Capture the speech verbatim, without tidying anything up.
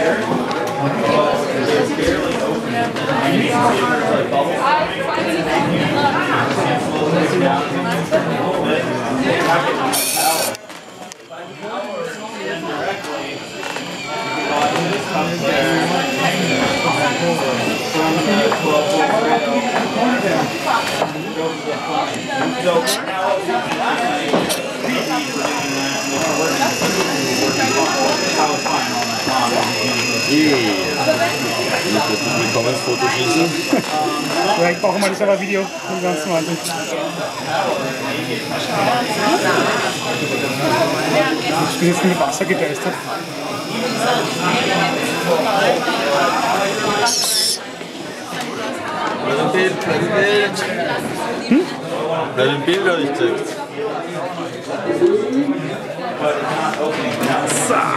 Willkommensfoto schießen. Ja, ich brauche mal das aber Video vom ganzen Wahnsinn. Ich bin jetzt mit Wasser gegeistert. Bei dem Bild, bei dem Bild. Hm? Bei dem Bild habe ich gesagt. So.